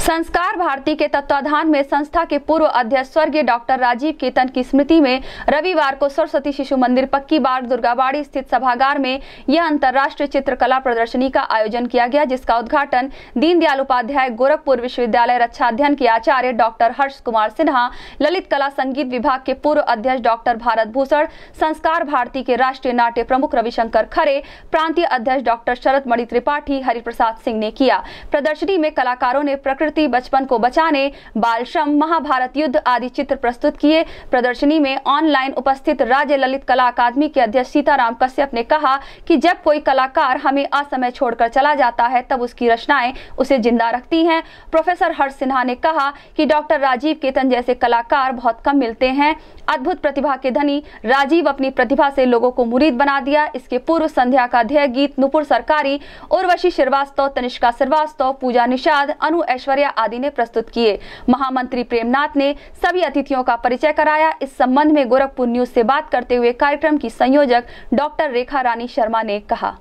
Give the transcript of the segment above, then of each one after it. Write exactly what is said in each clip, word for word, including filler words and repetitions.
संस्कार भारती के तत्वाधान में संस्था के पूर्व अध्यक्ष स्वर्गीय डॉक्टर राजीव केतन की स्मृति में रविवार को सरस्वती शिशु मंदिर पक्की बाग दुर्गाबाड़ी स्थित सभागार में यह अंतर्राष्ट्रीय चित्रकला प्रदर्शनी का आयोजन किया गया, जिसका उद्घाटन दीनदयाल उपाध्याय गोरखपुर विश्वविद्यालय रक्षा अध्ययन के आचार्य डॉक्टर हर्ष कुमार सिन्हा, ललित कला संगीत विभाग के पूर्व अध्यक्ष डॉक्टर भारत भूषण, संस्कार भारती के राष्ट्रीय नाट्य प्रमुख रविशंकर खरे, प्रांतीय अध्यक्ष डॉक्टर शरद मणि त्रिपाठी, हरिप्रसाद सिंह ने किया। प्रदर्शनी में कलाकारों ने प्रकृति, बचपन को बचाने, बाल श्रम, महाभारत युद्ध आदि चित्र प्रस्तुत किए। प्रदर्शनी में ऑनलाइन उपस्थित राज्य ललित कला अकादमी के अध्यक्ष सीताराम कश्यप ने कहा कि जब कोई कलाकार हमें असमय छोड़कर चला जाता है तब उसकी रचनाएं उसे जिंदा रखती हैं। प्रोफेसर हर्ष सिन्हा ने कहा कि डॉक्टर राजीव केतन जैसे कलाकार बहुत कम मिलते हैं। अद्भुत प्रतिभा के धनी राजीव अपनी प्रतिभा से लोगों को मुरीद बना दिया। इसके पूर्व संध्या का ध्येय गीत नुपुर सरकारी, उर्वशी श्रीवास्तव, तनिष्का श्रीवास्तव, पूजा निषाद, अनु ऐश्वर्या आदि ने प्रस्तुत किए। महामंत्री प्रेमनाथ ने सभी अतिथियों का परिचय कराया। इस संबंध में गोरखपुर न्यूज से बात करते हुए कार्यक्रम की संयोजक डॉक्टर रेखा रानी शर्मा ने कहा,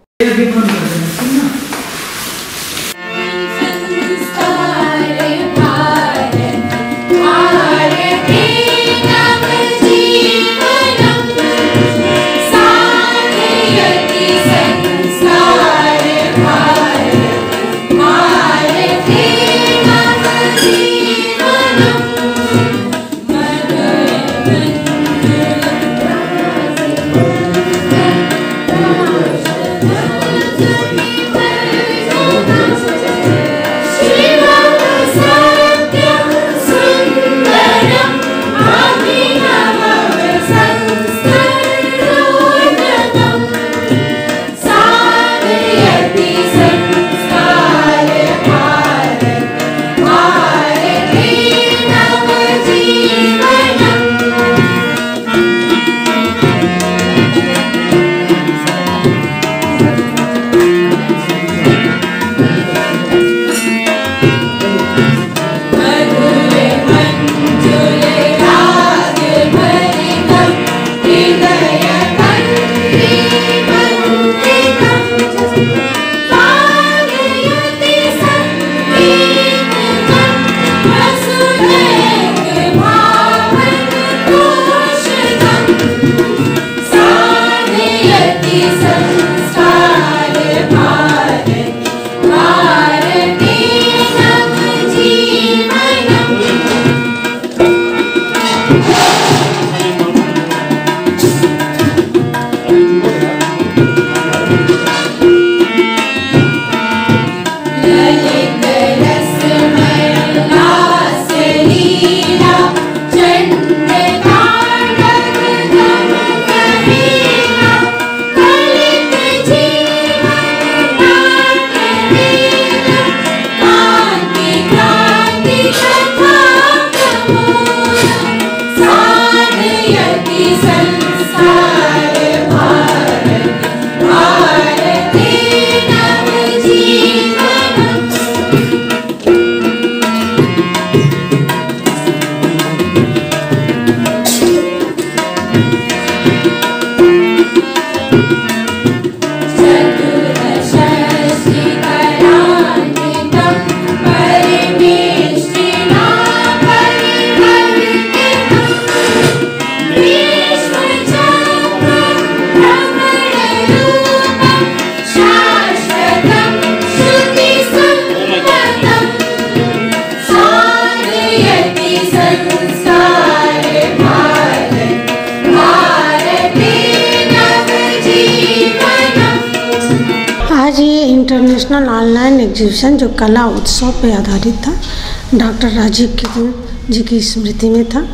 आज ये इंटरनेशनल ऑनलाइन एग्जीबिशन जो कला उत्सव पे आधारित था, डॉक्टर राजीव केतन जी की स्मृति में था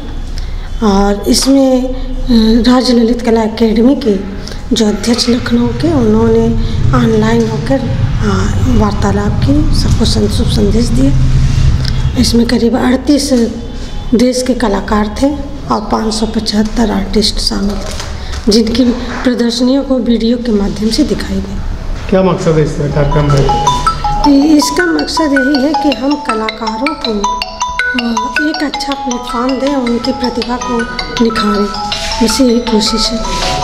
और इसमें राज्य ललित कला एकेडमी के जो अध्यक्ष लखनऊ के, उन्होंने ऑनलाइन होकर वार्तालाप की, सबको शुभ संदेश दिया। इसमें करीब अड़तीस देश के कलाकार थे और पाँच सौ पचहत्तर आर्टिस्ट शामिल थे, जिनकी प्रदर्शनियों को वीडियो के माध्यम से दिखाई गई। क्या मकसद है इस तरह कार्यक्रम का? इसका मकसद यही है कि हम कलाकारों को एक अच्छा प्लेटफॉर्म दें, उनकी प्रतिभा को निखारें, इसी यही कोशिश है।